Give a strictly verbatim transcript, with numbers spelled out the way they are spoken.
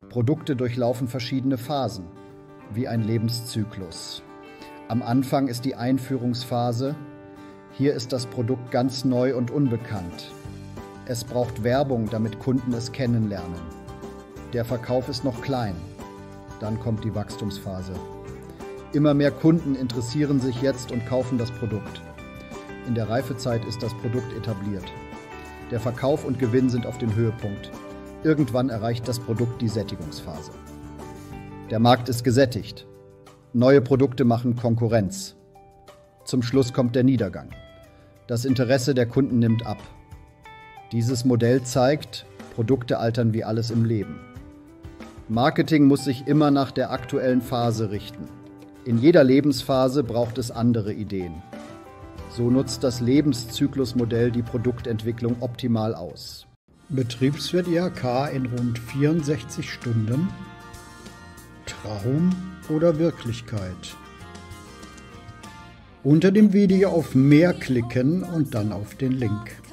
Produkte durchlaufen verschiedene Phasen, wie ein Lebenszyklus. Am Anfang ist die Einführungsphase. Hier ist das Produkt ganz neu und unbekannt. Es braucht Werbung, damit Kunden es kennenlernen. Der Verkauf ist noch klein. Dann kommt die Wachstumsphase. Immer mehr Kunden interessieren sich jetzt und kaufen das Produkt. In der Reifezeit ist das Produkt etabliert. Der Verkauf und Gewinn sind auf dem Höhepunkt. Irgendwann erreicht das Produkt die Sättigungsphase. Der Markt ist gesättigt. Neue Produkte machen Konkurrenz. Zum Schluss kommt der Niedergang. Das Interesse der Kunden nimmt ab. Dieses Modell zeigt, Produkte altern wie alles im Leben. Marketing muss sich immer nach der aktuellen Phase richten. In jeder Lebensphase braucht es andere Ideen. So nutzt das Lebenszyklusmodell die Produktentwicklung optimal aus. Betriebswirt I H K in rund vierundsechzig Stunden? Traum oder Wirklichkeit? Unter dem Video auf Mehr klicken und dann auf den Link.